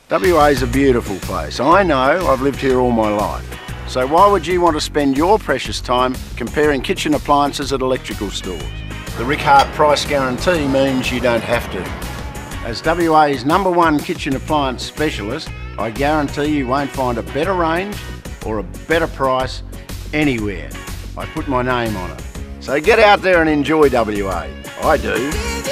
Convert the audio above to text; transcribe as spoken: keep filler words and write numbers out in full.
W A is a beautiful place. I know, I've lived here all my life. So why would you want to spend your precious time comparing kitchen appliances at electrical stores? The Rick Hart price guarantee means you don't have to. As W A's number one kitchen appliance specialist, I guarantee you won't find a better range or a better price anywhere. I put my name on it. So get out there and enjoy W A. I do.